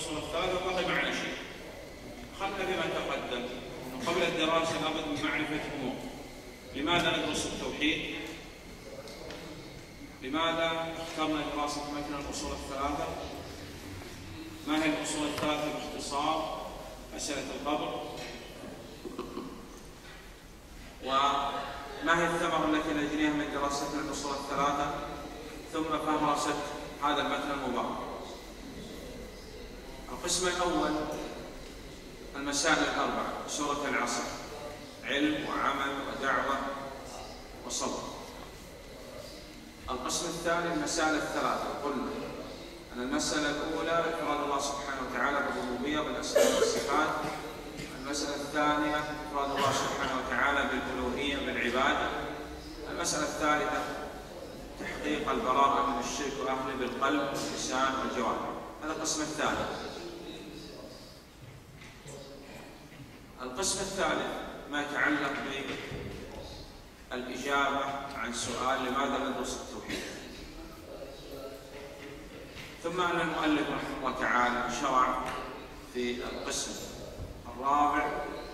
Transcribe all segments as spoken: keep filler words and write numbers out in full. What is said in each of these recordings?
الأصول الثلاثة بقي معنا شيء. خلنا بما تقدم أنه قبل الدراسة لابد من معرفة أمور. لماذا ندرس التوحيد؟ لماذا اخترنا دراسة مثلا الأصول الثلاثة؟ ما هي الأصول الثلاثة باختصار؟ أسئلة القبر. وما هي الثمرة التي نجنيها من دراستنا الأصول الثلاثة؟ ثم فهرست هذا المتن المبارك. القسم الأول المسائل الأربعة، سورة العصر، علم وعمل ودعوة وصبر. القسم الثاني المسائل الثلاثة، قلنا أن المسألة الأولى إفراد الله سبحانه وتعالى بالربوبية بالأسماء والصفات. المسألة الثانية إفراد الله سبحانه وتعالى بالألوهية بالعبادة. المسألة الثالثة تحقيق البراءة من الشرك وأهله بالقلب واللسان والجوارح. هذا القسم الثاني. القسم الثالث ما يتعلق بالإجابة عن سؤال لماذا ندرس التوحيد. ثم أن المؤلف رحمه الله تعالى شرع في القسم الرابع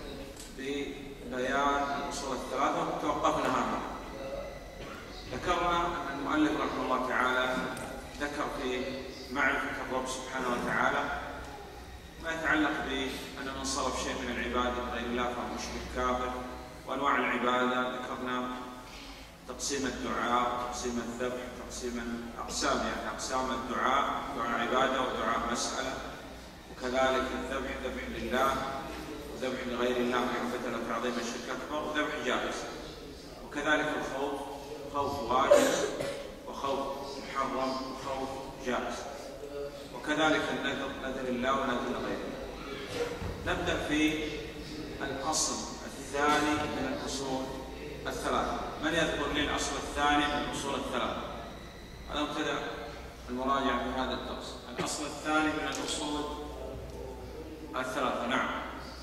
ببيان الأصول الثلاثة وتوقفنا هنا. ذكرنا أن المؤلف رحمه الله تعالى ذكر في معرفة الرب سبحانه وتعالى ما يتعلق بأن من صرف شيء من العبادة غير الله فهو مشرك كافر، وأنواع العبادة ذكرنا تقسيم الدعاء وتقسيم الذبح، تقسيم أقسام يعني أقسام الدعاء، دعاء عبادة ودعاء مسألة، وكذلك الذبح ذبح لله وذبح لغير الله محبة وتعظيم الشرك أكبر وذبح جائز، وكذلك الخوف خوف واجب وخوف محرم وخوف جائز، وكذلك النذر نذر الله ونذر لغيره. نبدأ في الأصل الثاني من الأصول الثلاثة. من يذكر لي الأصل الثاني من الأصول الثلاثة؟ هذا مبتدأ المراجعة في هذا الدرس. الأصل الثاني من الأصول الثلاثة. نعم.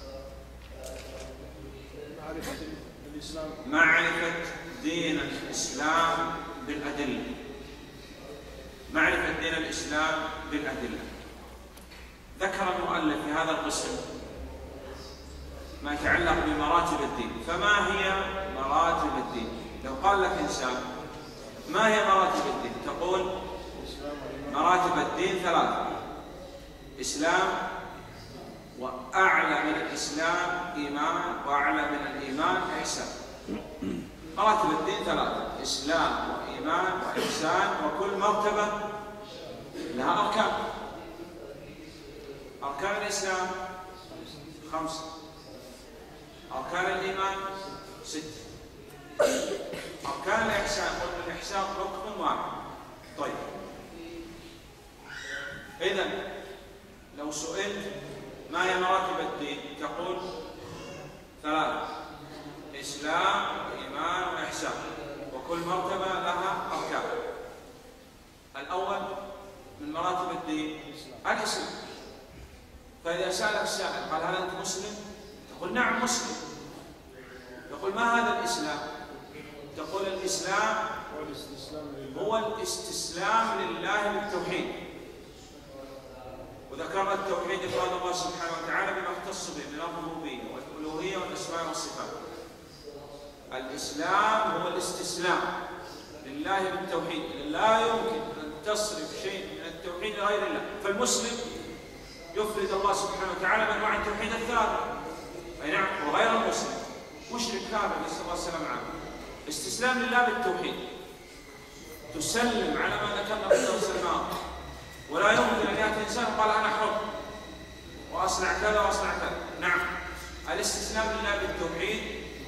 معرفة الإسلام. معرفة دين الإسلام بالأدلة. معرفة دين الإسلام بالأدلة. ذكر المؤلف في هذا القسم ما يتعلق بمراتب الدين. فما هي مراتب الدين؟ لو قال لك إنسان ما هي مراتب الدين؟ تقول مراتب الدين ثلاثة: إسلام، وأعلى من الإسلام إيمان، وأعلى من الإيمان إحسان. مراتب الدين ثلاثة: إسلام وإيمان وإحسان، وكل مرتبة لها أركان. أركان الإسلام خمسة، أركان الإيمان ستة، أركان الإحسان قلنا الإحسان ركن واحد. طيب، إذن لو سئلت ما هي مراتب الدين تقول ثلاثة: إسلام وإيمان وإحسان، وكل مرتبة لها أركان. الأول من مراتب الدين الإسلام. فإذا سألك سائل قال هل أنت مسلم؟ تقول نعم مسلم. يقول ما هذا الإسلام؟ تقول الإسلام هو الاستسلام لله بالتوحيد. وذكرنا التوحيد إفراد الله سبحانه وتعالى بما اختص به من الربوبية والألوهية والأسماء والصفات. الإسلام هو الاستسلام لله بالتوحيد. لا يمكن أن تصرف شيء من التوحيد لغير الله. فالمسلم يفرد الله سبحانه وتعالى بأنواع التوحيد الثلاثة، أي نعم، وغير المسلم مشرك كافر نسأل الله السلامة عنه. استسلام لله بالتوحيد، تسلم على ما ذكرنا في الدرس الماضي، ولا يمكن أن يأتي إنسان وقال أنا حر وأصنع كذا وأصنع كذا. نعم، الاستسلام لله بالتوحيد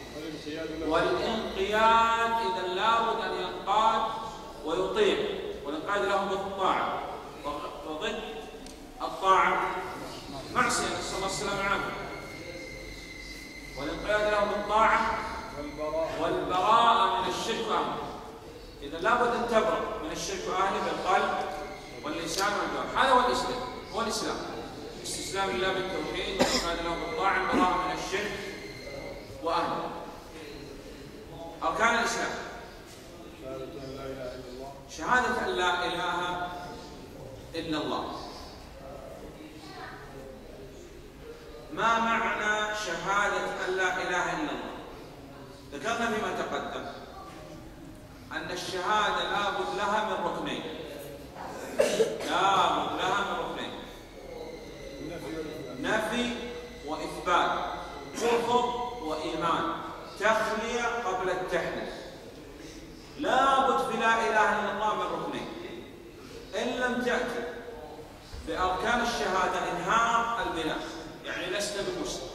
والانقياد. إذا لابد أن ينقاد ويطيع، والانقياد له بالطاعة، وضد الطاعة معصية نسأل الله السلامة عنه. والانقياد له بالطاعة والبراءة من الشرك وأهله. إذا لابد أن تبرأ من الشرك وأهله بالقلب واللسان والجوارح. هذا هو الإسلام. هو الإسلام استسلام لله بالتوحيد والانقياد له بالطاعة والبراءة من الشرك وأهله. أركان الإسلام: شهادة أن لا إله إلا الله، ما معنى شهادة أن لا إله إلا الله؟ ذكرنا فيما تقدم أن الشهادة لابد لها من ركنين، لابد لها من ركنين: نفي وإثبات، كفر وإيمان، تخلية قبل التحليل. لابد في لا إله إلا الله من ركنين. إن لم تأتي بأركان الشهادة انهار البناء، يعني لست بمسلم.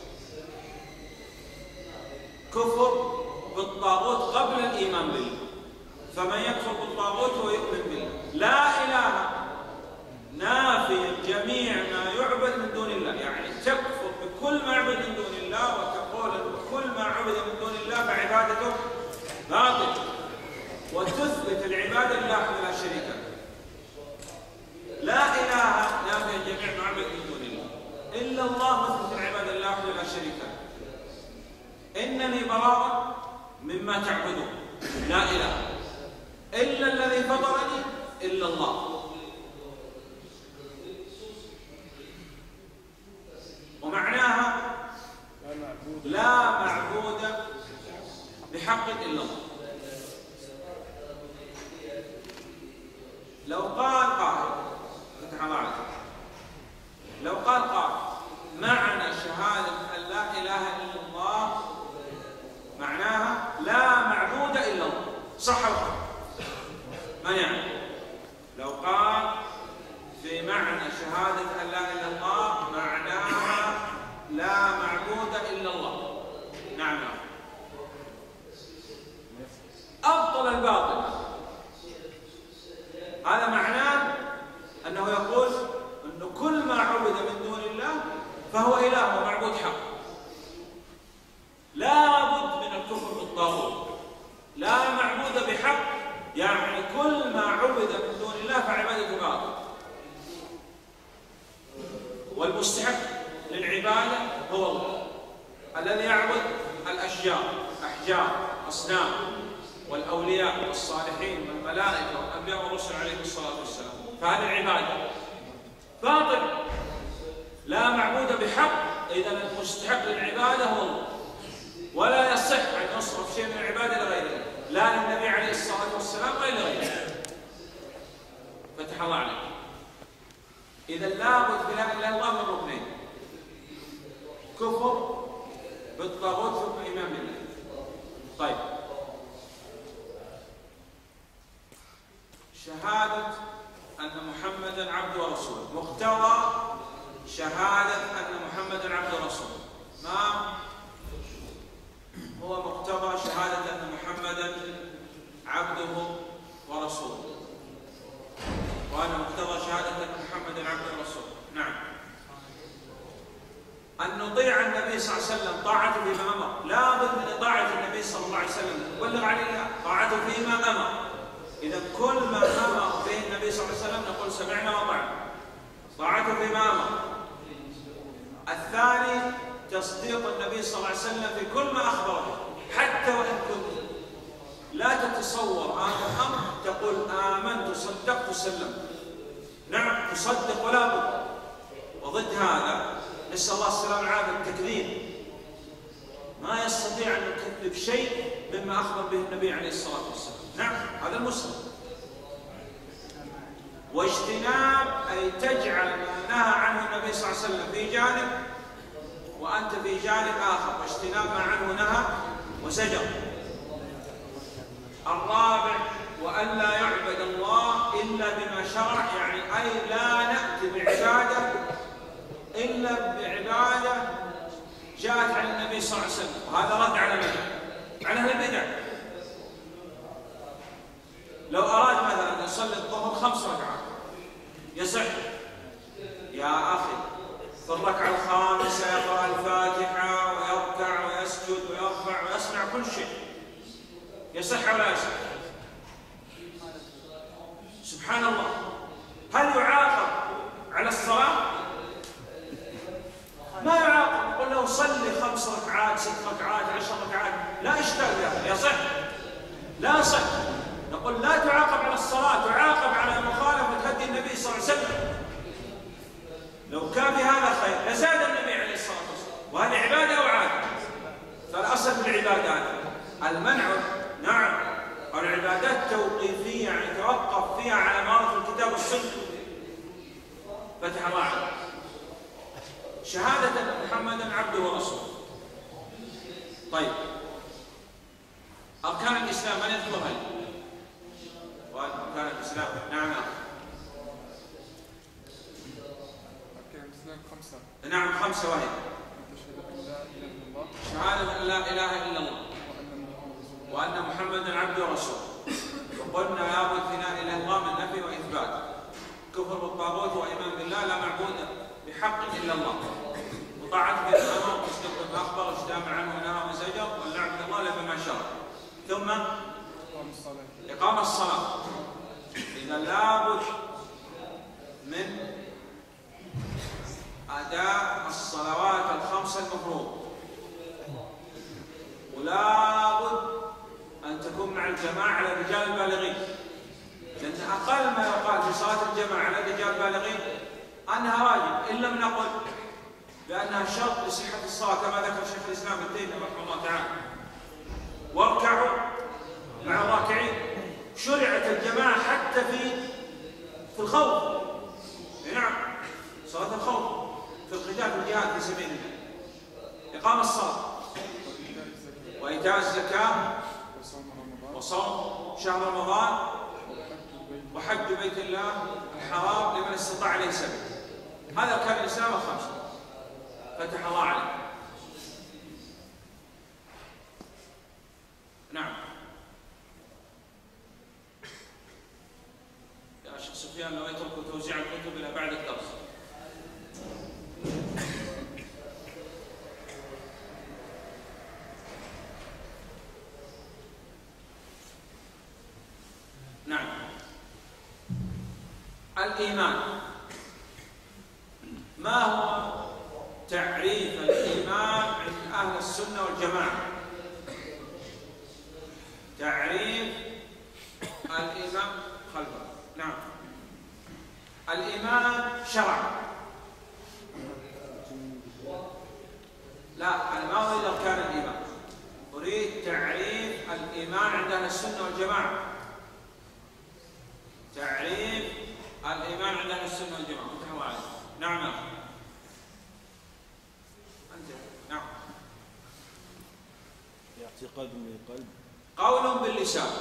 كفر بالطاغوت قبل الإيمان بالله، فمن يكفر بالطاغوت ويؤمن بالله. لا إله نافي جميع ما يعبد من دون الله، يعني تكفر بكل ما يعبد من دون الله وتقول أن كل ما عبد من دون الله فعبادته باطل، وتثبت العبادة لله لا شريك له. لا إله نافي جميع ما عبد من دون الله، إلا الله مثبت العبادة لله لا شريك له. إنني براء مما تعبدون، لا إله إلا الذي فطرني إلا الله. ومعناها لا معبود بحق إلا الله. لو قال قائل، فتح الله عليك، لو قال قائل معنى شهادة أن لا إله إلا الله معناها لا معبود إلا الله، صح ولا لا؟ من يعني؟ لو قال في معنى شهادة أن لا إله إلا الله معناها لا معبود إلا الله، نعم، أبطل الباطل. هذا معناه أنه يقول أن كل ما عبد من دون الله فهو إله ومعبود حق. لا بد من الكفر بالطاغوت، لا معبود بحق، يعني كل ما عبد من دون الله فعبادته باطل. والمستحق للعبادة هو الله الذي يعبد الأشجار، أحجار، أصنام، والأولياء والصالحين والملائكة والأنبياء والرسل عليهم الصلاة والسلام، فهذه العبادة باطل، لا معبود بحق. إذا المستحق للعبادة هو الله، ولا يصح أن يصرف شيء من العبادة لغير الله، لا للنبي عليه الصلاة والسلام ولا لغيره. فتح الله عليك. إذا لابد في لا إله إلا الله من ركنين: كفر بالطاغوت ثم إيمان بالله. طيب، شهادة أن محمدا عبد ورسول، مقتضى شهادة أن محمدا عبد ورسول، ما هو مقتضى شهادة أن محمدا عبده ورسوله؟ وأنا مقتضى شهادة أن محمدا عبده ورسوله، نعم، أن نطيع النبي صلى الله عليه وسلم طاعته فيما أمر. لا بد من طاعة النبي صلى الله عليه وسلم، نبلغ عن الله طاعته فيما أمر. إذا كل ما أمر به النبي صلى الله عليه وسلم نقول سمعنا وطعنا، طاعته فيما أمر. الثاني تصديق النبي صلى الله عليه وسلم في كل ما أخبر به، حتى وإن كنت لا تتصور هذا الأمر تقول آمنت صدقت سلمت. نعم، تصدق ولا بد. وضد هذا نسأل الله السلامة والعافية التكذيب، ما يستطيع أن يكذب شيء مما أخبر به النبي عليه الصلاة والسلام. نعم، هذا المسلم. واجتناب أي تجعل ما نهى عنه النبي صلى الله عليه وسلم في جانب وأنت في جانب آخر، واجتناب ما عنه نهى وزجر. الرابع وأن لا يعبد الله إلا بما شرع، يعني أي لا نأتي بعبادة إلا بعبادة جاءت عن النبي صلى الله عليه وسلم. وهذا رد على من؟ على أهل البدع. لو أراد مثلا يصلي الظهر خمس ركعات يصح، يا أخي في الركعة الخامسة يقرأ الفاتحة ويركع ويسجد ويرفع ويصنع كل شيء، يصح ولا يصح؟ سبحان الله. هل يعاقب على الصلاة؟ ما يعاقب. نقول له صلي خمس ركعات ست ركعات عشر ركعات، لا إشكال فيها، يصح؟ لا يصح. نقول لا تعاقب على الصلاة، تعاقب على مخالفة هدي النبي صلى الله عليه وسلم. لو كان في هذا خير لزاد النبي عليه الصلاة والسلام. العبادات. المنع نعم، العبادات توقيفية، يعني توقف فيها على ما ورد في الكتاب والسنة. فتح الله عليك. شهادة أن محمدا عبده ورسوله. طيب، أركان الإسلام من يذكرها لي؟ أركان الإسلام نعم. أركان الإسلام خمسة. نعم خمسة، وهي شهادة أن لا إله إلا الله شهادة أن لا إله إلا الله وأن محمدا عبده ورسوله. وقلنا لابد في لا إله إلا الله من نفي وإثبات. كفر بالطاغوت وإيمان بالله لا معبود بحق إلا الله. وطاعة في الأمر واصدق بما أخبر واجتناب عنه ونهى وزجر ونعبد الله لا بما شرع. ثم إقام الصلاة. إذا لابد من أداء الصلوات الخمسة المفروض، ولابد أن تكون مع الجماعة على الرجال البالغين، لأن أقل ما يقال في صلاة الجماعة على الرجال البالغين أنها واجب، إن لم نقل بأنها شرط لصحة الصلاة كما ذكر شيخ الإسلام ابن تيمية رحمه الله تعالى. واركعوا مع الراكعين. شرعت الجماعة حتى في في الخوف. نعم، صلاة الخوف في القتال في الجهاد في سبيل الله. إقام الصلاة وإيتاء الزكاة وصوم شهر رمضان وحج بيت الله الحرام لمن استطاع إليه سبيل. هذا كان الإسلام الخمسة. فتح الله عليك. نعم يا شيخ سفيان، لو يتركوا توزيع الكتب إلى بعد الدرس. نعم. الإيمان، ما هو تعريف الإيمان عند أهل السنة والجماعة؟ تعريف الإيمان خلفه. نعم. الإيمان شرع. لا، أنا ما أريد أركان الإيمان، أريد تعريف الإيمان عند أهل السنة والجماعة. تعريف الإيمان عند أهل السنة والجماعة. فتح الله عليك. نعم أخي. أنت نعم. اعتقاد بالقلب، قول باللسان،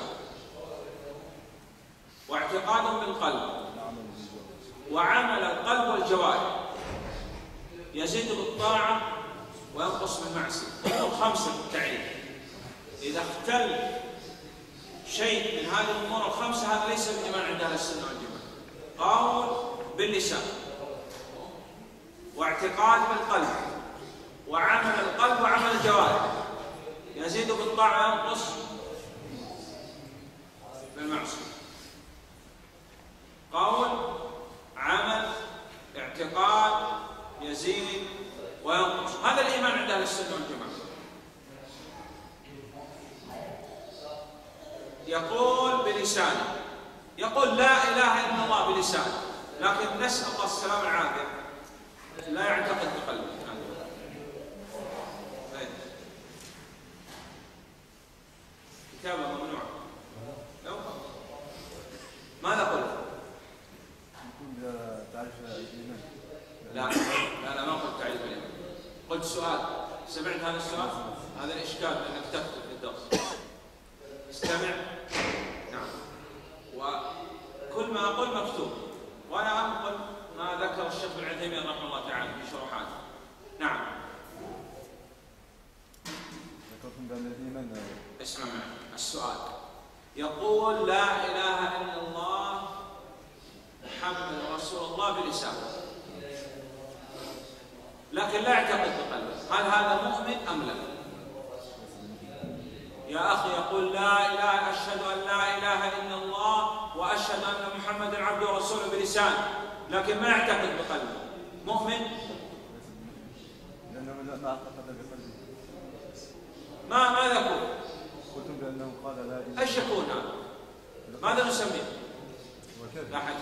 واعتقاد بالقلب، وعمل القلب والجوارح، يزيد بالطاعة وينقص بالمعصية. أمور خمسة بالتعريف. إذا اختل شيء من هذه الأمور الخمسة هذا ليس بالإيمان عند أهل السنة والجماعة. قول باللسان، واعتقاد بالقلب، وعمل القلب وعمل الجوارح، يزيد بالطاعة وينقص بالمعصية. قول، عمل، اعتقاد، يزيد وينقص. هذا الإيمان عند أهل السنة والجماعة. يقول بلسانه، يقول لا إله إلا الله بلسانه، لكن نسأل الله السلامة والعافية لا يعتقد بقلبه. كتابة ممنوعة. ماذا قلت؟ يقول تعريف الإيمان. لا لا لا ما قلت تعريف الإيمان. قلت سؤال. سمعت هذا السؤال؟ هذا الإشكال أنك تكتب في الدرس. استمع. نعم. وكل ما أقول مكتوب، وأنا أنقل ما ذكر الشيخ ابن عثيمين رحمه الله تعالى في شروحاته. نعم. ذكرتم بأن الإيمان. اسمع معي السؤال. يقول لا إله إلا الله محمد رسول الله بلسانه، لكن لا يعتقد بقلبه. هل هذا مؤمن أم لا؟ يا أخي يقول لا إله، أشهد أن لا إله إلا الله وأشهد أن محمدا عبده ورسوله بلسانه، لكن ما يعتقد بقلبه، مؤمن؟ لأنه ما اعتقد بقلبه. ما ماذا يقول؟ قلتم بأنه قال لا إله. ايش يكون هذا؟ ماذا نسميه؟ لا حد.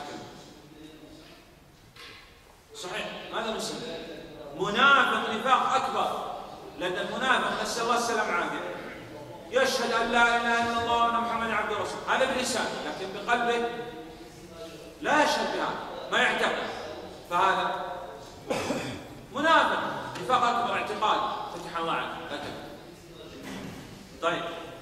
صحيح، ماذا نسميه؟ منافق نفاق أكبر، لأن المنافق نسأل الله السلامة والعافية يشهد أن لا إله إلا الله وأن محمدا عبده ورسوله، هذا بلسانه، لكن بقلبه لا يشهد بهذا، ما يعتقد، فهذا منافق نفاق أكبر اعتقاد، فتح الله عنه. لكن طيب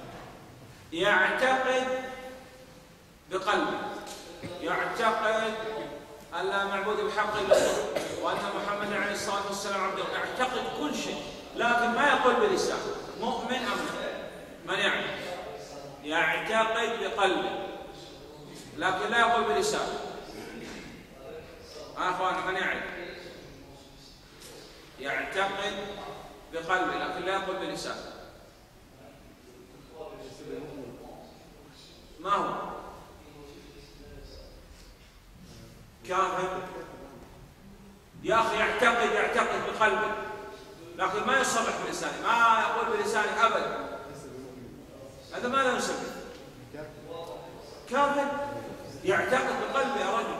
يعتقد بقلبه، يعتقد أن لا معبود بحق إلا الله وأن محمدا عليه الصلاة والسلام عبده، يعتقد كل شيء لكن ما يقول بلسانه. مؤمن أم لا؟ من يعلم؟ يعتقد بقلبه لكن لا يقول بلسانه. ها أخوان، من يعلم؟ يعتقد بقلبه لكن لا يقول بلسانه. ما هو؟ كافر. يا أخي يعتقد يعتقد بقلبه لكن ما يصرح بلسانه، ما يقول بلسانه أبدا، هذا ماذا يسمى؟ كافر. يعتقد بقلبه يا رجل.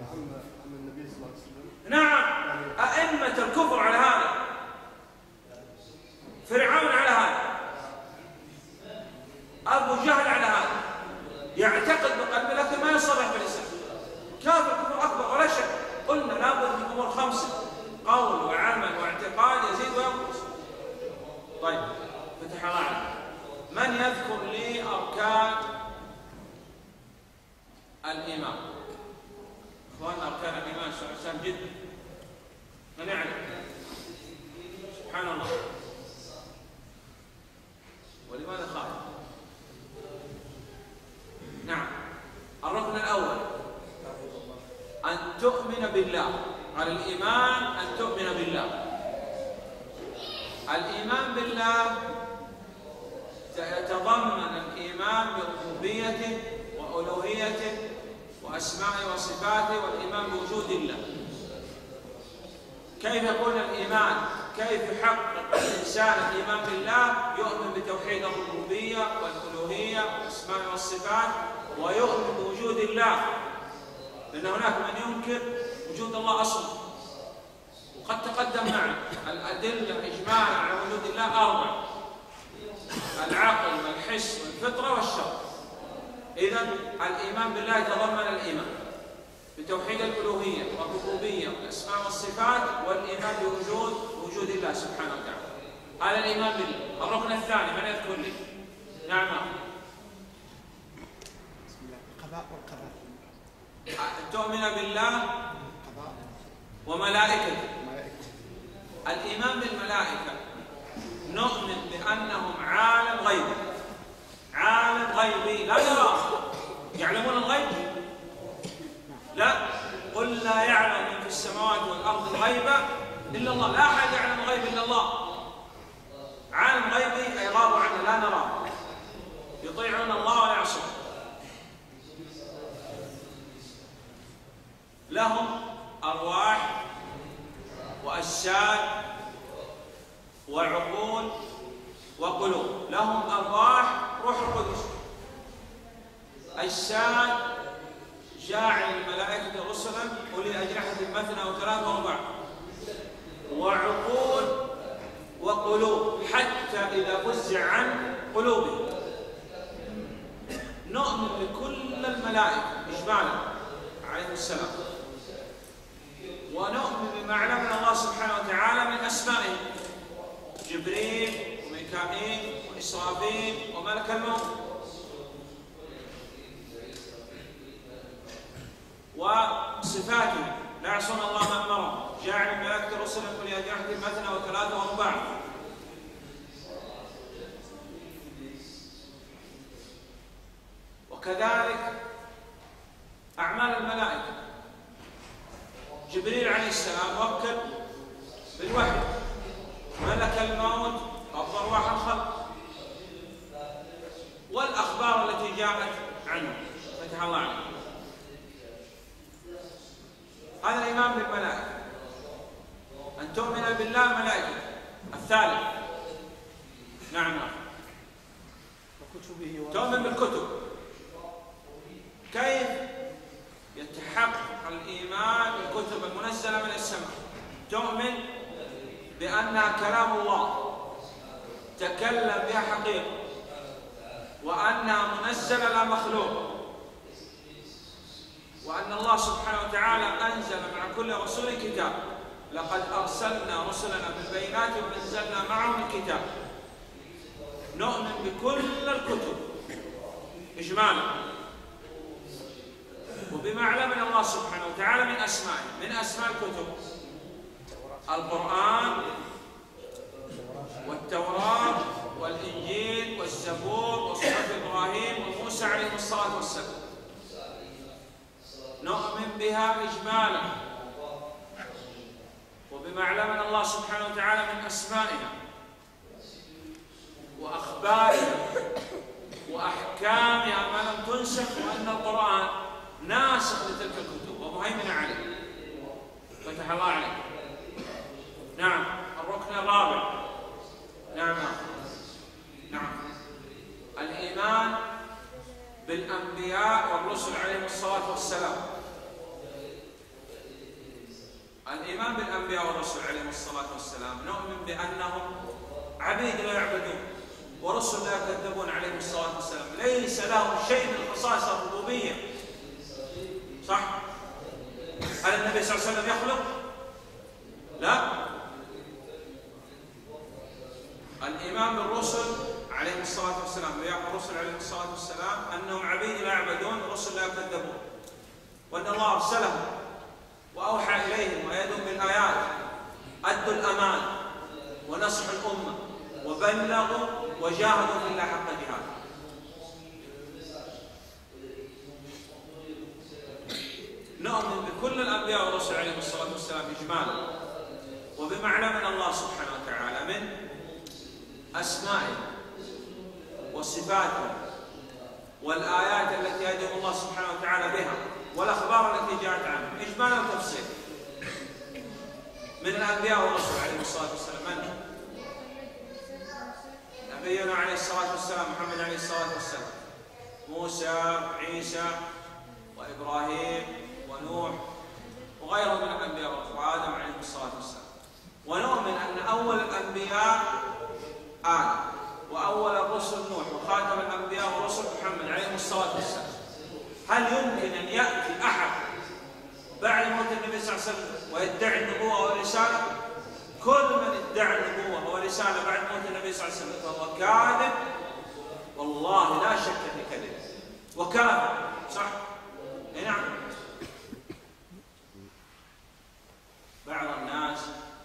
نعم، أئمة الكفر على هذا، فرعون على هذا، أبو جهل على هذا، يعتقد بقلبه لكن ما يصرح بلسانه. كافر كفر أكبر ولا شك. قلنا لابد من أمور خمسة: قول وعمل واعتقاد يزيد وينقص. طيب فتح الله عليك، من يذكر لي أركان الإيمان؟ إخواننا أركان الإيمان سهل جدا، من يعلم؟ سبحان الله. ولماذا خاف؟ نعم، الركن الأول أن تؤمن بالله. على الإيمان أن تؤمن بالله. الإيمان بالله يتضمن الإيمان بربوبيته وألوهيته وأسمائه وصفاته والإيمان بوجود الله. كيف يكون الإيمان؟ كيف يحقق الإنسان الإيمان بالله؟ يؤمن بتوحيد الربوبية والألوهية والأسماء والصفات ويؤمن بوجود الله، لأن هناك من ينكر وجود الله أصلا، وقد تقدم معنا الأدلة إجمالا على وجود الله أربع: العقل والحس والفطرة والشرع. إذن الإيمان بالله يتضمن الإيمان بتوحيد الألوهية والربوبية والأسماء والصفات والإيمان بوجود وجود الله سبحانه وتعالى. هذا الإيمان بالله. الركن الثاني من يذكر لي؟ نعم. بسم الله. القضاء والقدر. تؤمن بالله وملائكته. الإيمان بالملائكة نؤمن بأنهم عالم غيبي، عالم غيبي لا يراه. يعلمون الغيب؟ لا، قل لا يعلم من في السماوات والأرض الغيب إلا الله. لا أحد يعلم الغيب إلا الله. عالم غيبي أي غابوا عنه لا نراه، يطيعون الله ولا يعصون. لهم أرواح وأجساد وعقول وقلوب. لهم أرواح، روح القدس، أجساد جاعل الملائكة رسلا أولي أجنحة مثنى وثلاث ورباع، وعقول وقلوب حتى إذا فزع عن قلوبهم. نؤمن بكل الملائكة إجمالا عليهم السلام، ونؤمن بما علمنا الله سبحانه وتعالى من أسمائه: جبريل وميكائيل وإسرافيل وملك الموت. وصفاته: لا يعصون الله ما أمرهم، جاعل الملائكة رسلا أولي أجنحة مثنى وثلاث ورباع. وكذلك أعمال الملائكة. جبريل عليه السلام وكل بالوحي، ملك الموت قبض أرواح الخلق، والأخبار التي جاءت عنه فتح الله عنه. هذا الإيمان بالملائكة، أن تؤمن بالله ملائكة. الثالث نعم تؤمن بالكتب. كيف يتحقق الإيمان بالكتب المنزلة من السماء؟ تؤمن بأنها كلام الله تكلم بها حقيقة، وأنها منزلة لا مخلوق، وأن الله سبحانه وتعالى أنزل مع كل رسول كتاب. لقد أرسلنا رسلنا بالبينات وأنزلنا معهم الكتاب. نؤمن بكل الكتب إجمالا، وبما علمنا الله سبحانه وتعالى من أسمائه. من أسماء الكتب القرآن والتوراة والإنجيل والزبور وصحف إبراهيم وموسى عليهم الصلاة والسلام. نؤمن بها إجمالا، وبما علمنا الله سبحانه وتعالى من أسمائها وأخبارها وأحكامها ما لم تنسخ، وأن القرآن ناسخ لتلك الكتب ومهيمن عليه. فتح الله عليك. نعم. الركن الرابع. نعم نعم الإيمان بالأنبياء والرسل عليهم الصلاة والسلام. الإيمان بالأنبياء والرسل عليهم الصلاة والسلام، نؤمن بأنهم عبيد لا يعبدون ورسل لا يكذبون عليهم الصلاة والسلام، ليس لهم شيء من خصائص الربوبية. صح؟ هل النبي صلى الله عليه وسلم يخلق؟ لا. الإيمان بالرسل عليهم الصلاة والسلام، ويقول الرسل عليهم الصلاة والسلام أنهم عبيد لا يعبدون ورسل لا يكذبون، وأن الله أرسلهم وأوحى إليهم ويدهم بالآيات، أدوا الأمان ونصحوا الأمة وبلغوا وجاهدوا في الله حق جهاده. نؤمن بكل الأنبياء والرسل عليهم الصلاة والسلام إجمالا، وبما علمنا الله سبحانه وتعالى من أسمائه وصفاته والآيات التي يدعو الله سبحانه وتعالى بها والأخبار التي جاءت عنه إجمالا وتفصيلا. من الأنبياء والرسل عليهم الصلاة والسلام من؟ نبينا عليه الصلاة والسلام محمد عليه الصلاة والسلام، موسى عيسى وإبراهيم ونوح وغيرهم من الأنبياء وآدم عليه الصلاة والسلام. ونؤمن أن أول الأنبياء آدم وأول الرسل نوح وخاتم الأنبياء والرسل محمد عليه الصلاة والسلام. هل يمكن أن يأتي أحد بعد موت النبي صلى الله عليه وسلم ويدعي النبوة والرسالة؟ كل من ادعى النبوة والرسالة بعد موت النبي صلى الله عليه وسلم فهو كاذب، والله لا شك في كذب وكاذب. صح؟ اي نعم. بعض الناس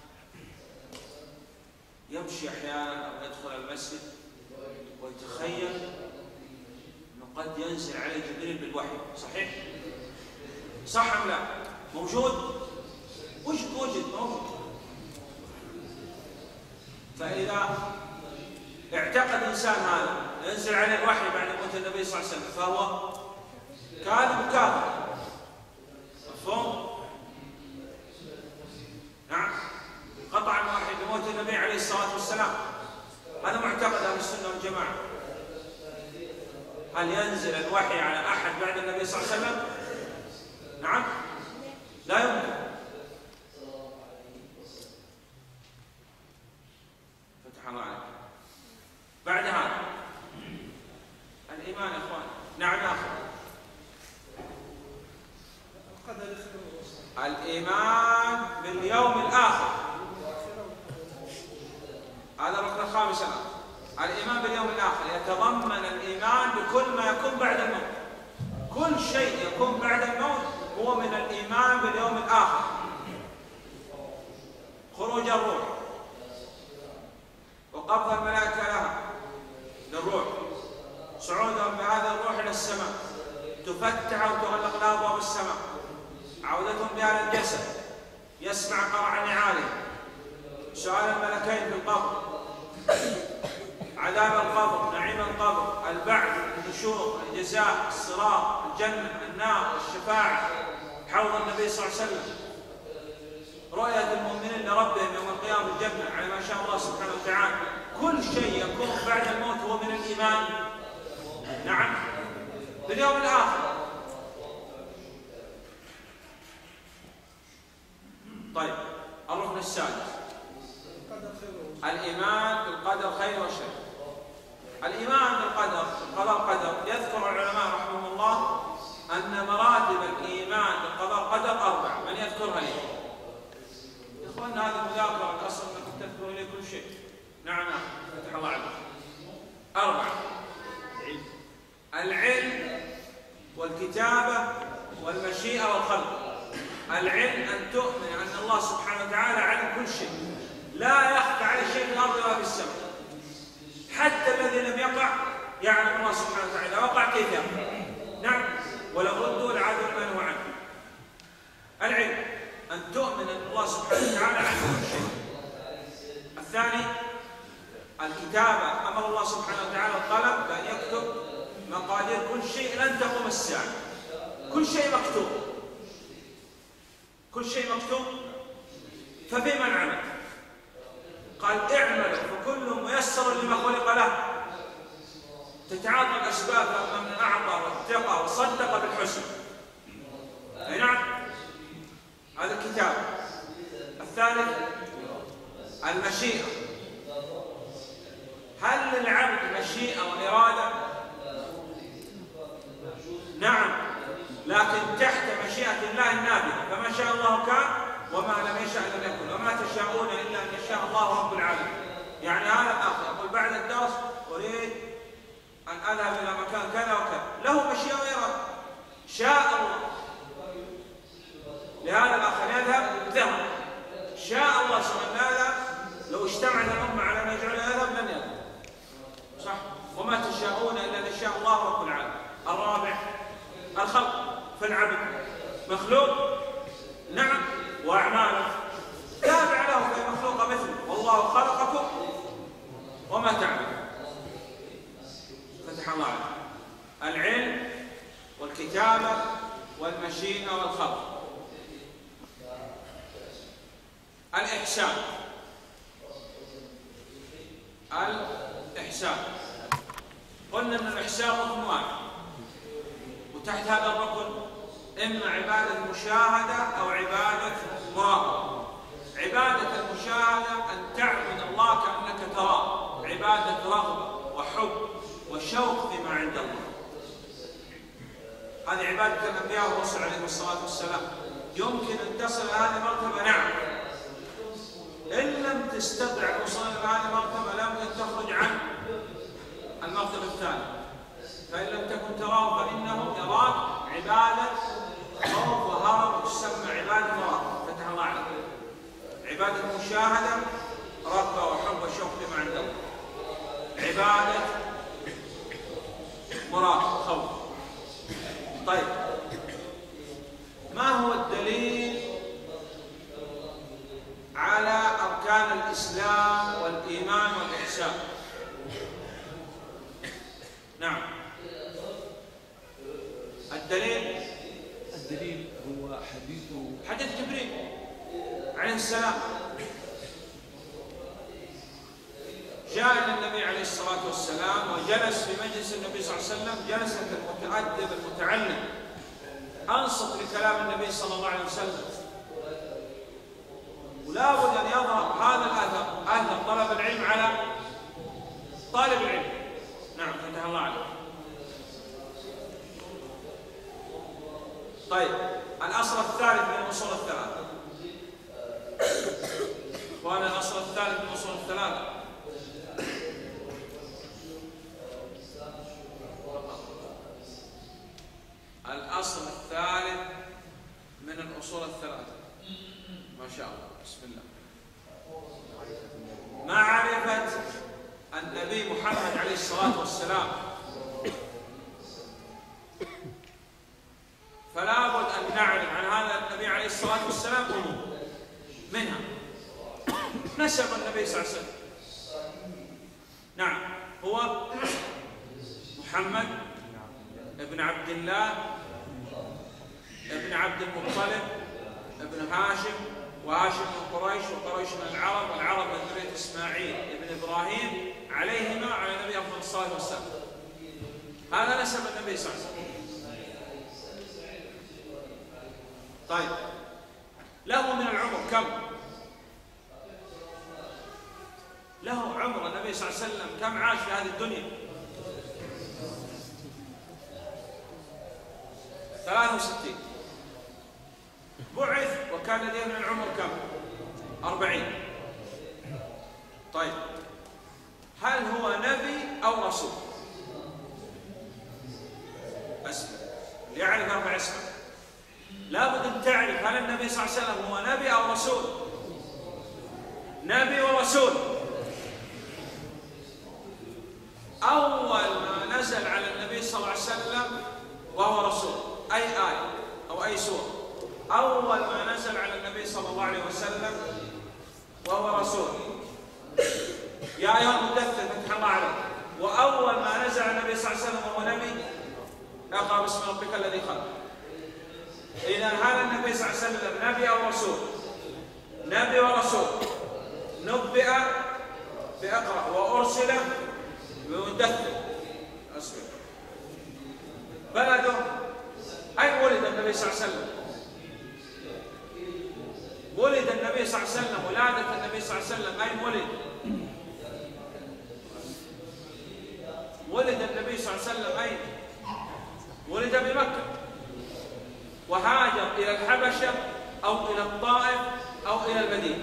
يمشي احيانا او يدخل المسجد ويتخيل انه قد ينزل عليه جبريل بالوحي. صحيح؟ صح ام لا؟ موجود؟ وجد وجد موجود. فإذا اعتقد إنسان هذا ينزل عليه الوحي بعد موت النبي صلى الله عليه وسلم فهو كاذب كاذب. مفهوم؟ نعم. قطع الوحي بموت النبي عليه الصلاة والسلام، هذا معتقد أهل السنة والجماعة. هل ينزل الوحي على أحد بعد النبي صلى الله عليه وسلم؟ نعم، لا يمكن. فتح الله عليك. بعد هذا الإيمان يا إخوان. نعم يا أخي. الإيمان باليوم الآخر، هذا الركن الخامس الآن. الإيمان باليوم الآخر يتضمن الإيمان بكل ما يكون بعد الموت. كل شيء يكون بعد الموت هو من الإيمان باليوم الآخر. خروج الروح وقبض الملائكة لها للروح، صعودهم بهذا الروح إلى السماء، تفتح وتغلق لها أبواب السماء، عودتهم بها للجسد، يسمع قرع نعالهم، سؤال الملكين في القبر، عذاب القبر، نعيم القبر، البعث، النشور، الجزاء، الصراط، الجنة، النار، الشفاعة، حوض النبي صلى الله عليه وسلم، رؤية المؤمنين لربهم يوم القيامة الجنة على ما شاء الله سبحانه وتعالى. كل شيء يكون بعد الموت هو من الإيمان. نعم، باليوم الآخر. طيب، الركن السادس الإيمان بالقدر خير وشر. الإيمان بالقدر، القضاء والقدر، يذكر العلماء رحمهم الله أن مراتب الإيمان بالقضاء والقدر أربع. من يذكرها لي؟ يا إخواننا هذه مذاكرة، الأصل أنك تذكر لي كل شيء. نعم نعم، فتح الله عليك. أربعة: العلم والكتابة والمشيئة والخلق. العلم أن تؤمن أن الله سبحانه وتعالى علم كل شيء، لا يخفى عليه شيء في الأرض ولا في السماء، حتى الذي لم يقع يعلم الله سبحانه وتعالى، إذا وقع كيف يقع. نعم، ولو ردوا لعادوا لما نهوا عنه. العلم أن تؤمن أن الله سبحانه وتعالى علم كل شيء. الثاني الكتابة، أمر الله سبحانه وتعالى القلم بأن يكتب مقادير كل شيء لن تقوم الساعة. كل شيء مكتوب، كل شيء مكتوب. فبمن عمل؟ قال اعملوا فكل ميسر لما خلق له. تتعاطى الأسباب من أعطى واتقى وصدق بالحسن. أي نعم، هذا الكتاب. الثالث المشيئة. هل للعبد مشيئة وإرادة؟ نعم، لكن تحت مشيئة الله النافذة، فما شاء الله كان وما لم يشاء لم يكن، وما تشاءون إلا أن يشاء الله رب العالمين. يعني هذا الأخ يقول بعد الدرس أريد أن أذهب إلى مكان كذا وكذا، له مشيئة وإرادة، شاء الله لهذا الأخ أن يذهب ذهب، شاء الله سبحانه وتعالى لو اجتمعت الأمة على أن يجعل يذهب لن يذهب. صح؟ وما تشاءون إلا أن يشاء الله رب العالمين. الرابع الخلق، فالعبد مخلوق نعم، وأعماله تابع له في مخلوق مثله، والله خلقكم وما تعملون. فتح الله عليه. العلم والكتابة والمشيئة والخلق. الإحسان، الإحسان قلنا أن الإحسان ركن واحد، وتحت هذا الركن إما عبادة مشاهدة أو عبادة مراقبة. عبادة المشاهدة أن تعبد الله كأنك تراه، عبادة رغبة وحب وشوق فيما عند الله. هذه عبادة الأنبياء والرسل عليهم الصلاة والسلام. يمكن أن تصل إلى هذه المرتبة، نعم. إن لم تستطع الوصول إلى هذه المرتبة لابد أن تخرج عن المرتبة الثانية. فإن لم تكن تراه فإنه يراك، عبادة خوف وهرب تسمى عبادة مراقبة. فتح الله عليك. عبادة مشاهدة رغبة وحب وشوق لما عند الله. عبادة مراقبة خوف. طيب، ما هو الدليل على أركان الإسلام والإيمان والإحسان؟ نعم، الدليل الدليل هو حديث حديث جبريل عليه السلام. جاء إلى النبي عليه الصلاة والسلام وجلس في مجلس النبي صلى الله عليه وسلم جلسة المتأدب المتعلم، أنصت لكلام النبي صلى الله عليه وسلم. ولا بد أن يظهر هذا الأثر، أثر طلب العلم على طالب العلم. نعم، فتح الله عليك. طيب، الأصل الثالث من الأصول الثلاثة. وأنا الأصل الثالث من الأصول الثلاثة الأصل الثالث من الأصول الثلاثة. ما شاء الله، بسم الله. معرفة النبي محمد عليه الصلاة والسلام. فلا بد أن نعرف عن هذا النبي عليه الصلاة والسلام أمور، منها نسب النبي صلى الله عليه وسلم. نعم، هو محمد ابن عبد الله ابن عبد المطلب ابن هاشم، وهاشم من قريش، وقريش من العرب، والعرب من ذرية إسماعيل ابن إبراهيم عليهما على النبي أفضل الصلاة والسلام. هذا نسب النبي صلى الله عليه وسلم. طيب، له من العمر كم؟ له عمر النبي صلى الله عليه وسلم كم عاش في هذه الدنيا؟ ثلاثة وستين. بعث وكان لديه من العمر كم؟ أربعين. طيب هل هو نبي أو رسول؟ اسمع، اللي يعرف أربع اسمع. لابد أن تعرف هل النبي صلى الله عليه وسلم هو نبي أو رسول؟ نبي ورسول. أول ما نزل على النبي صلى الله عليه وسلم وهو رسول أي آية أو أي سورة؟ أول ما نزل على النبي صلى الله عليه وسلم وهو رسول يا أيها المدثر فتح الله عليك. وأول ما نزل على النبي صلى الله عليه وسلم وهو نبي اقرأ باسم ربك الذي خلق. إذا هذا النبي صلى الله عليه وسلم نبي أو رسول؟ نبي ورسول. نبئ بأقرأ وأرسل بمدثر. أصبر. بلده أين ولد النبي صلى الله عليه وسلم؟ ولد النبي صلى الله عليه وسلم ولادة النبي صلى الله عليه وسلم أين ولد؟ ولد النبي صلى الله عليه وسلم أين؟ ولد بمكة وهاجر إلى الحبشة أو إلى الطائف أو إلى المدينة.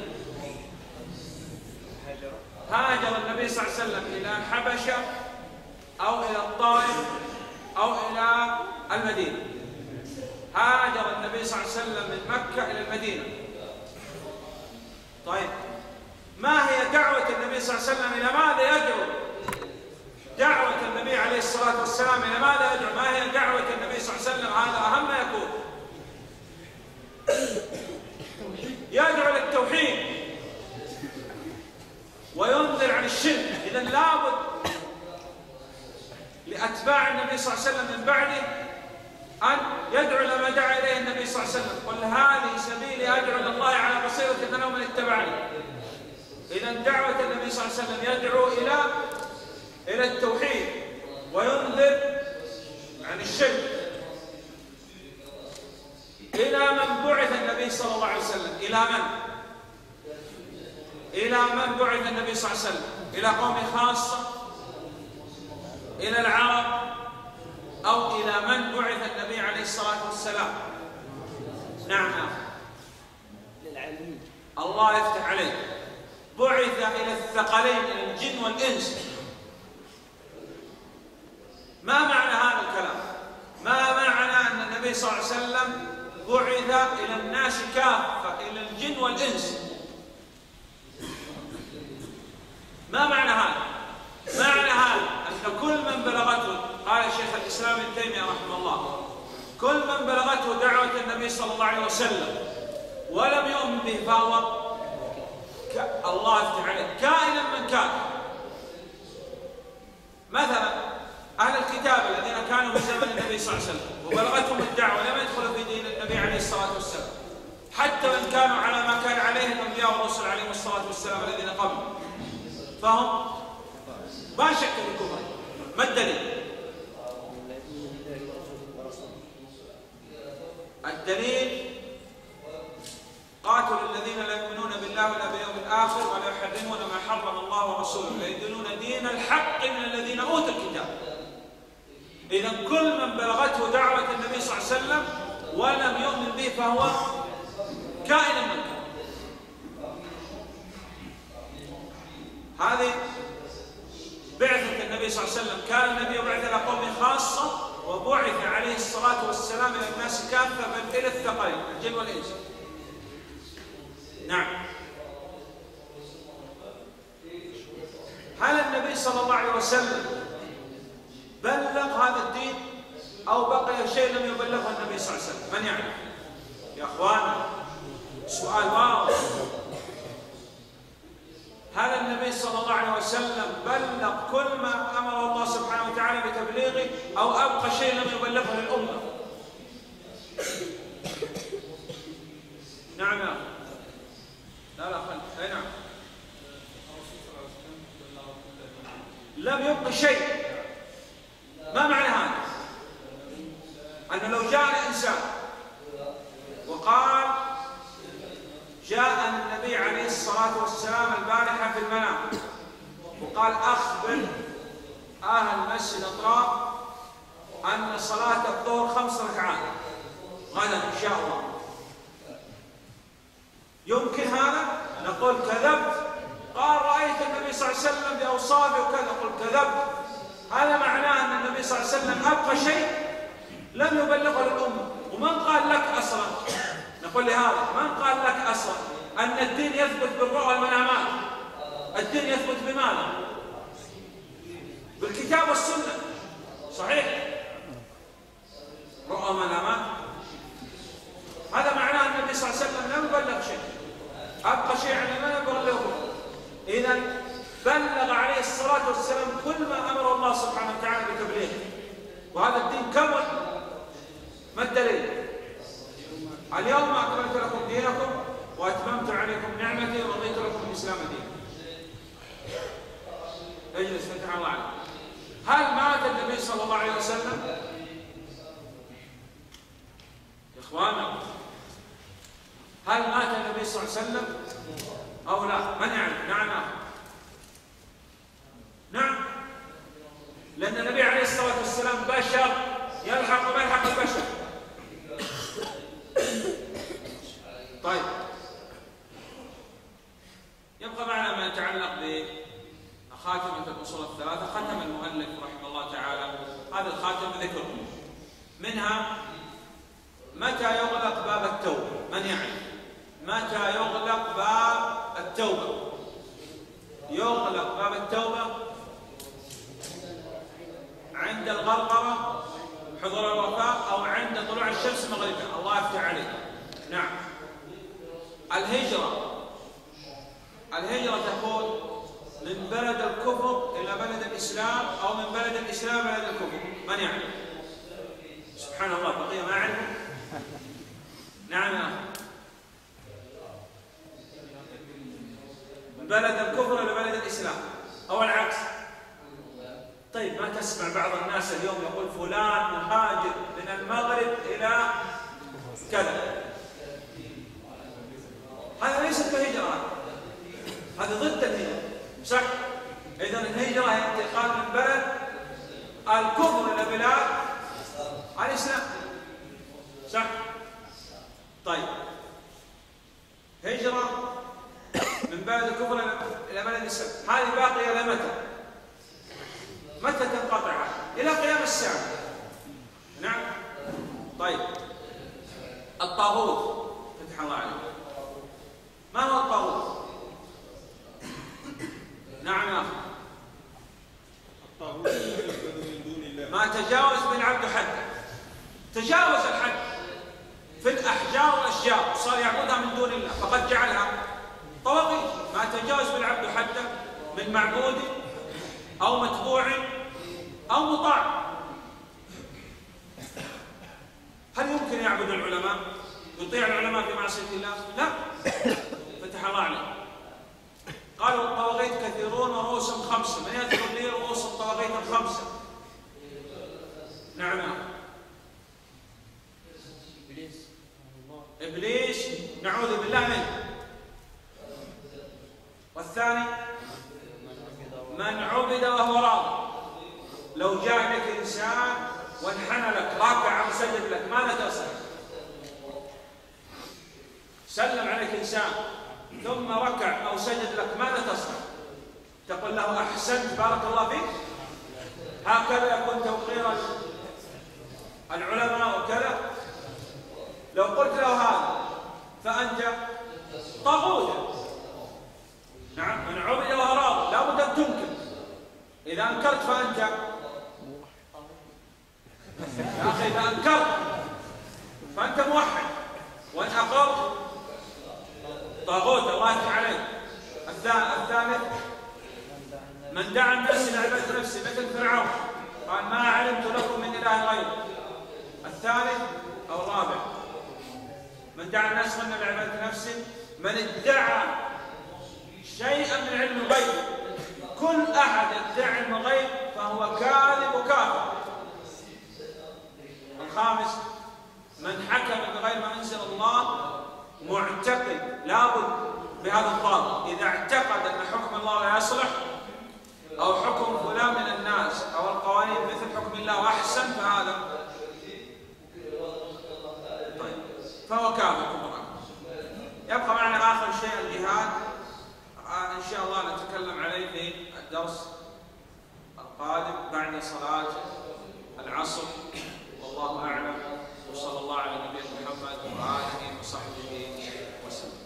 هاجر النبي صلى الله عليه وسلم إلى الحبشة أو إلى الطائف أو إلى المدينة. هاجر النبي صلى الله عليه وسلم من مكة إلى المدينة. طيب ما هي دعوة النبي صلى الله عليه وسلم؟ إلى ماذا يدعو؟ دعوة النبي عليه الصلاة والسلام إلى ماذا يدعو؟ ما هي دعوة النبي صلى الله عليه وسلم؟ هذا أهم ما يكون. يدعو للتوحيد وينذر عن الشرك. إذا لابد لأتباع النبي صلى الله عليه وسلم من بعده أن يدعو لما دعا إليه النبي صلى الله عليه وسلم. قل هذه سبيلي أدعو إلى الله على بصيرة أنا ومن اتبعني. إذا دعوة النبي صلى الله عليه وسلم يدعو إلى إلى التوحيد وينذر عن الشرك. إلى من بعث النبي صلى الله عليه وسلم؟ إلى من؟ إلى من بعث النبي صلى الله عليه وسلم؟ إلى قوم خاصة؟ إلى العرب؟ أو إلى من بعث النبي عليه الصلاة والسلام؟ نعم للعالمين. الله يفتح عليك. بعث إلى الثقلين إلى الجن والإنس. ما معنى هذا الكلام؟ ما معنى أن النبي صلى الله عليه وسلم بعث إلى الناس كافة إلى الجن والإنس؟ ما معنى هذا؟ معنى هذا أن كل من بلغته، قال شيخ الإسلام ابن تيمية رحمه الله، كل من بلغته دعوة النبي صلى الله عليه وسلم ولم يؤمن به فهو ك... الله يفتح عليه كائنا من كان. مثلا أهل الكتاب الذين كانوا في زمن النبي صلى الله عليه وسلم وبلغتهم الدعوة لم يدخلوا في دين النبي عليه الصلاة والسلام، حتى وإن كانوا على ما كان عليه الأنبياء والرسل عليهم الصلاة والسلام الذين قبلهم، فهم ما شك في كفر. ما الدليل؟ الدليل قاتلوا الذين لا يؤمنون بالله ولا باليوم الآخر ولا يحرمون ما حرم الله ورسوله لا يدينون دين الحق من الذين أوتوا الكتاب. إذا كل من بلغته دعوة النبي صلى الله عليه وسلم ولم يؤمن به فهو كائن من كان. هذه بعثة النبي صلى الله عليه وسلم. كان النبي بعث إلى قوم خاصة وبعث عليه الصلاة والسلام إلى الناس كافة بل إلى الثقلين الجن والإنس. نعم. هل النبي صلى الله عليه وسلم بلغ هذا الدين أو بقي شيء لم يبلغه النبي صلى الله عليه وسلم؟ من يعلم؟ يا أخوانا سؤال واضح. هل النبي صلى الله عليه وسلم بلغ كل ما أمر الله سبحانه وتعالى بتبليغه أو أبقى شيء لم يبلغه للأمة؟ نعم يا أخي. لا لا خل أي نعم. لم يبقى شيء. ما معنى هذا؟ أن لو جاء إنسان وقال جاء النبي عليه الصلاة والسلام البارحة في المنام وقال أخبر أهل مسجد أطراف أن صلاة الظهر خمس ركعات، غدا إن شاء الله. يمكن هذا؟ نقول كذبت. قال رأيت النبي صلى الله عليه وسلم بأوصافه وكذا، نقول كذبت. هذا معناه أن النبي صلى الله عليه وسلم أبقى شيء لم يبلغه للأمة. ومن قال لك أصلا، نقول لهذا من قال لك أصلا أن الدين يثبت بالرؤى والمنامات؟ الدين يثبت بماذا؟ بالكتاب والسنة، صحيح؟ رؤى ومنامات، هذا معناه أن النبي صلى الله عليه وسلم لم يبلغ شيء، أبقى شيء يعني ما يبلغه. إذا بلغ عليه الصلاة والسلام كل ما أمر الله سبحانه وتعالى بتبليغه، وهذا الدين كمل. ما الدليل؟ اليوم أكملت لكم دينكم وأتممت عليكم نعمتي ورضيت لكم الإسلام دينا. اجلس فتح الله عليك. هل مات النبي صلى الله عليه وسلم؟ يا إخوانا، هل مات النبي صلى الله عليه وسلم أو لا؟ من يعلم؟ نعم نعم، لأن النبي عليه الصلاة والسلام بشر يلحق وما يلحق البشر. طيب، يبقى معنا ما يتعلق بخاتمة الأصول الثلاثة. ختم المؤلف رحمه الله تعالى هذا الخاتم ذكر منها متى يغلق باب التوبة. من يعرف متى يغلق باب التوبة؟ يغلق باب التوبة عند الغرغرة حضور الوفاة أو عند طلوع الشمس مغربا. الله يفتح عليك. نعم، الهجرة الهجرة تكون من بلد الكفر إلى بلد الإسلام أو من بلد الإسلام إلى بلد الكفر. من يعلم؟ سبحان الله، بقية ما يعلم. نعم، من بلد الكفر إلى بلد الإسلام أو العكس. طيب، ما تسمع بعض الناس اليوم يقول فلان مهاجر من المغرب إلى كذا؟ هذا ليست بهجرة، هذا ضد الهجرة، صح؟ إذن الهجرة هي انتقال من بلد الكفر إلى بلاد الإسلام، صح؟ طيب، هجرة من بلد الكفر إلى بلد الإسلام هذه باقية إلى متى؟ متى تنقطع؟ إلى قيام الساعة. نعم. طيب، الطاغوت، فتح الله عليك، ما هو الطاغوت؟ نعم يا أخي. الطاغوت من دون الله ما تجاوز بالعبد حده، تجاوز الحد في الأحجار والأشجار وصار يعبدها من دون الله فقد جعلها طواغيت. ما تجاوز بالعبد حده من معبود أو متبوع أو مطاع. هل يمكن يعبد العلماء؟ يطيع العلماء في معصية الله؟ لا. فتح الله عليه. قالوا الطواغيت كثيرون ورؤوسهم خمسة. من يذكر لي رؤوس الطواغيت الخمسة؟ نعم. إبليس. إبليس نعوذ بالله منه. والثاني من عبد وهو راض. لو جاء لك إنسان وانحنى لك راكع وسجد لك ماذا تصنع؟ سلم عليك إنسان ثم ركع أو سجد لك ماذا تصنع؟ تقول له أحسنت بارك الله فيك. هكذا يكون توقير العلماء وكذا. لو قلت له هذا فأنت طاغوت. نعم، من عبد وهو راض لابد أن تنكر. إذا أنكرت فأنت يا أخي، إذا أنكرت فأنت موحد، وإن أقرت طاغوت. الله يفتح عليك. الثالث من دعا الناس إلى عبادة نفسه مثل فرعون قال ما علمت لكم من إله غيره. الثالث أو الرابع من دعا الناس من إلى عبادة نفسه من ادعى شيئا من علم الغيب. كل أحد يدعي علم الغيب فهو كاذب وكافر. الخامس من حكم بغير ما أنزل الله معتقد لابد بهذا الضابط. إذا اعتقد أن حكم الله لا يصلح أو حكم فلان من الناس أو القوانين مثل حكم الله أحسن فهذا. طيب، يبقى معنا آخر شيء الجهاد، إن شاء الله نتكلم عليه في الدرس القادم بعد صلاة العصر، والله أعلم، وصلى الله على نبينا محمد وآله وصحبه وسلم.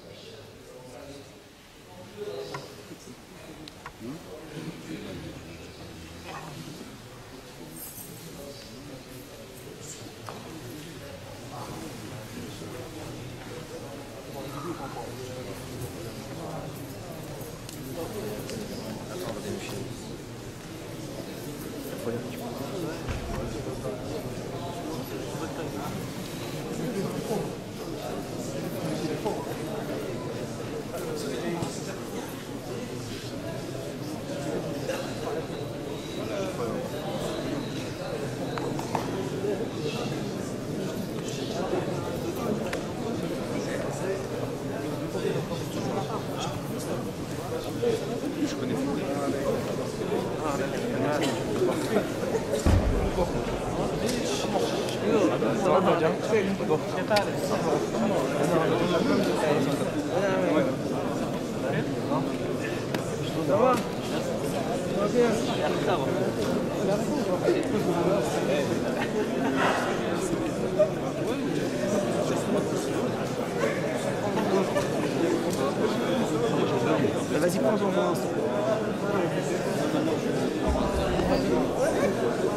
Vas-y, prends ton